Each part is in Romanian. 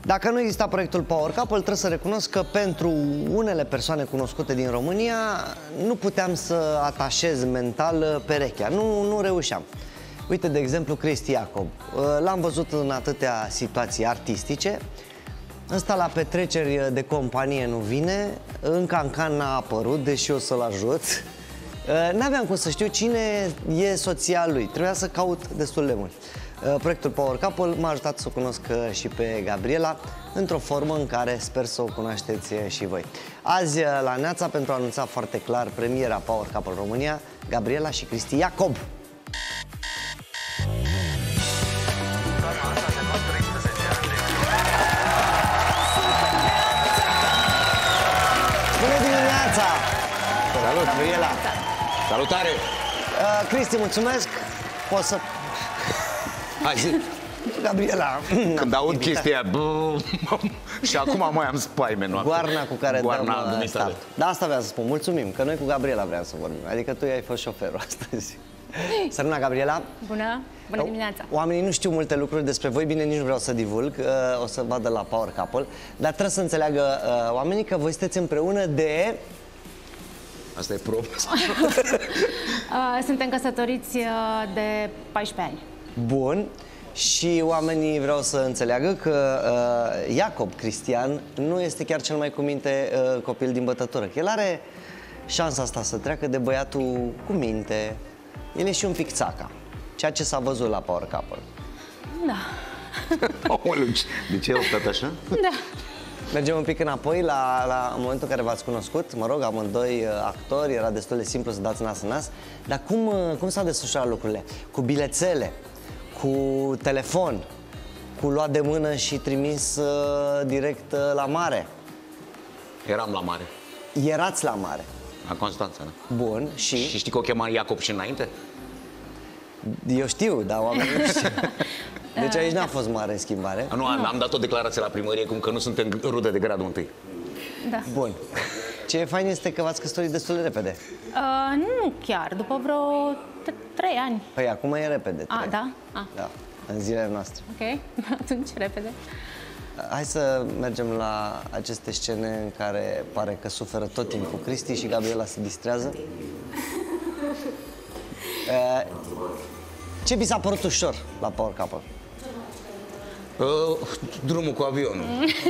Dacă nu exista proiectul Power Couple, trebuie să recunosc că pentru unele persoane cunoscute din România nu puteam să atașez mental perechea, nu reușeam. Uite, de exemplu, Cristi Iacob. L-am văzut în atâtea situații artistice. Ăsta la petreceri de companie nu vine, în Cancan n-a apărut, deși o să-l ajut. N-aveam cum să știu cine e soția lui, trebuia să caut destul de mult. Proiectul Power Couple m-a ajutat să o cunosc și pe Gabriela într-o formă în care sper să o cunoașteți și voi. Azi la Neața, pentru a anunța foarte clar premiera Power Couple România, Gabriela și Cristi Iacob. Bună dimineața! Salut, Gabriela! Salutare! Cristi, mulțumesc! Poți să... Hai, zi! Gabriela! Când aud chestia și acum mai am spaime noapte. Goarna cu care Goarna dăm start. Da, asta vreau să spun. Mulțumim, că noi cu Gabriela vreau să vorbim. Adică tu ai fost șoferul astăzi. Săruna, Gabriela! Bună! Bună dimineața! Oamenii nu știu multe lucruri despre voi, bine, nici nu vreau să divulg, o să vadă la Power Couple, dar trebuie să înțeleagă oamenii că voi sunteți împreună de... Asta e probă. Suntem căsătoriți de 14 ani. Bun. Și oamenii vreau să înțeleagă că Iacob Cristian nu este chiar cel mai cu minte copil din bătătură. El are șansa asta să treacă de băiatul cu minte. El e și un pic țaca, ceea ce s-a văzut la Power Couple. Da. De ce ai stat așa? Da. Mergem un pic înapoi la momentul în care v-ați cunoscut. Mă rog, amândoi actori, era destul de simplu să dați nas în nas. Dar cum s-au desfășurat lucrurile? Cu bilețele, cu telefon, cu luat de mână și trimis direct la mare? Eram la mare. Erați la mare. La Constanța, da. Bun, Și știi că o chema Iacob și înainte? Eu știu, dar oamenii nu știu. Deci aici n-a fost mare schimbare. Nu, am dat o declarație la primărie cum că nu suntem rude de gradul întâi. Da. Bun. Ce e fain este că v-ați căsătorit destul de repede. Nu chiar, după vreo 3 ani. Păi acum e repede. Da? Da, în zilele noastre. Ok, atunci repede. Hai să mergem la aceste scene în care pare că suferă tot timpul Cristi și Gabriela se distrează. Ce vi s-a părut ușor la Power Couple? Drumul cu avionul.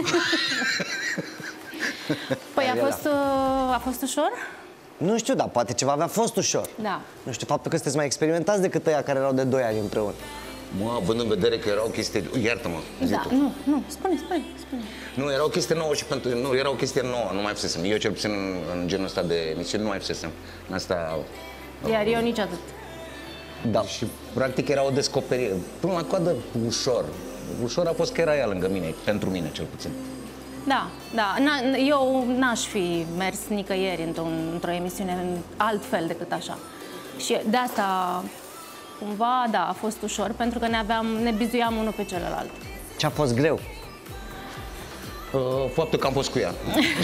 Păi a fost ușor? Nu știu, dar poate ceva avea fost ușor. Da. Nu știu, faptul că sunteți mai experimentați decât ăia care erau de 2 ani împreună. Mă, având în vedere că erau chestii... Iartă-mă, zi Da, tu. nu, spune. Nu, era o chestie nouă și pentru... Nu, era o chestie nouă, nu mai fusesem. Eu, cel puțin, în genul ăsta de emisiuni, nu mai fusesem. În asta... Iar eu nici atât. Da. Și, practic, era o descoperire. Până la coadă, ușor. Ușor a fost că era ea lângă mine, pentru mine, cel puțin. Da. Eu n-aș fi mers nicăieri într-o emisiune altfel decât așa. Și de asta, cumva, da, a fost ușor, pentru că ne bizuiam unul pe celălalt. Ce a fost greu? Faptul că am fost cu ea.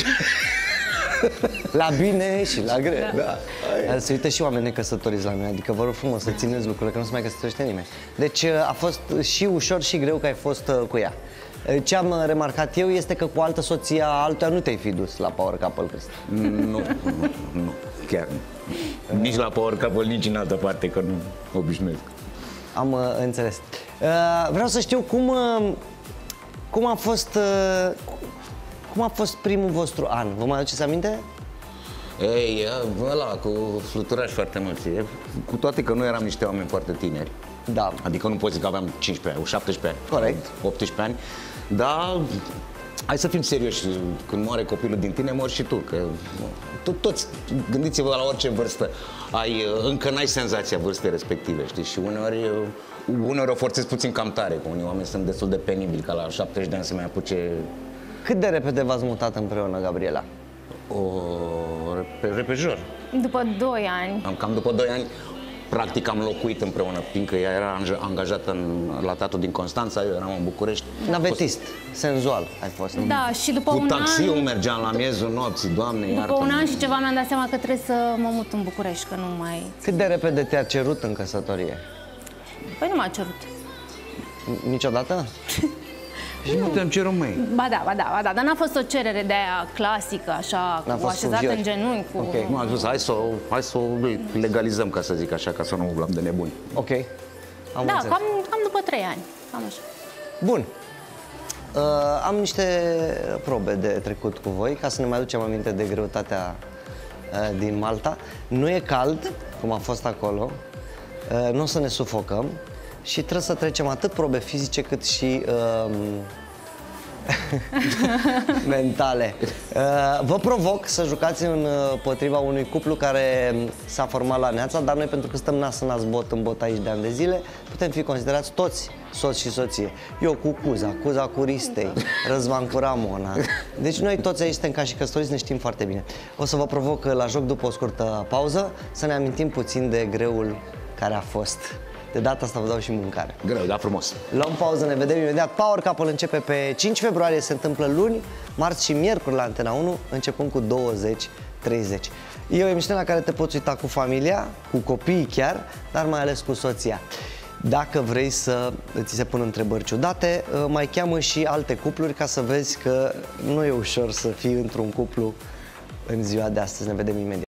La bine și la greu. Da. Se uită și oameni necăsătoriți la mine, adică vă rog frumos să țineți lucrurile, că nu se mai căsătorește nimeni. Deci a fost și ușor și greu că ai fost cu ea. Ce am remarcat eu este că cu altă soție a altuia nu te-ai fi dus la Power Couple, Cristi. Nu, chiar nu. Nici la Power Couple, nici în altă parte, că nu obișnuiesc. Am înțeles. Vreau să știu cum a fost primul vostru an. Vă mai aduceți aminte? Ei, ăla, cu fluturași foarte mulți. Cu toate că nu eram niște oameni foarte tineri. Da. Adică nu pot zic că aveam 15 ani, 17 ani. Corect. 18 ani. Dar hai să fim serioși. Când moare copilul din tine, mori și tu. Că toți, gândiți-vă la orice vârstă. Încă n-ai senzația vârstei respective, știi? Și uneori o forțezi puțin cam tare. Că unii oameni sunt destul de penibili, ca la 70 de ani să mai apuce. Cât de repede v-ați mutat împreună, Gabriela? Repejor. După 2 ani. Cam după 2 ani, practic am locuit împreună, fiindcă ea era angajată la tatul din Constanța, eu eram în București. Navetist, senzual ai fost. Da, și după Cu un taxiul an... mergeam la miezul nopții, Doamne, După iartă-mă. un an și ceva mi-am dat seama că trebuie să mă mut în București, că nu mai... Cât de repede te-a cerut în căsătorie? Păi nu m-a cerut. Niciodată? Și nu te-am cerut, măi. Ba da, dar n-a fost o cerere de aia clasică, așa, N-a cu fost așezat cu în genunchi. Cu... Ok. Nu, am zis, hai să o legalizăm, ca să zic așa, ca să nu luăm de nebuni. Ok. Am Da, înțeles. cam după 3 ani, cam așa. Bun. Am niște probe de trecut cu voi, ca să ne mai aducem aminte de greutatea din Malta. Nu e cald, cum a fost acolo, nu o să ne sufocăm și trebuie să trecem atât probe fizice cât și mentale. Vă provoc să jucați împotriva unui cuplu care s-a format la Neața, dar noi, pentru că stăm nas în nas, bot în bot aici de ani de zile, putem fi considerați toți soț și soție. Eu cu Cuza cu Ristei, Răzvan cu Ramona. Deci noi toți aici suntem ca și căsătoriți, ne știm foarte bine. O să vă provoc la joc după o scurtă pauză să ne amintim puțin de greul care a fost. De data asta vă dau și mâncare. Greu, dar frumos. Luăm pauză, ne vedem imediat. Power Couple începe pe 5 februarie, se întâmplă luni, marți și miercuri la Antena 1, începând cu 20:30. E o emisiune la care te poți uita cu familia, cu copiii chiar, dar mai ales cu soția. Dacă vrei să ți se pună întrebări ciudate, mai cheamă și alte cupluri ca să vezi că nu e ușor să fii într-un cuplu în ziua de astăzi. Ne vedem imediat.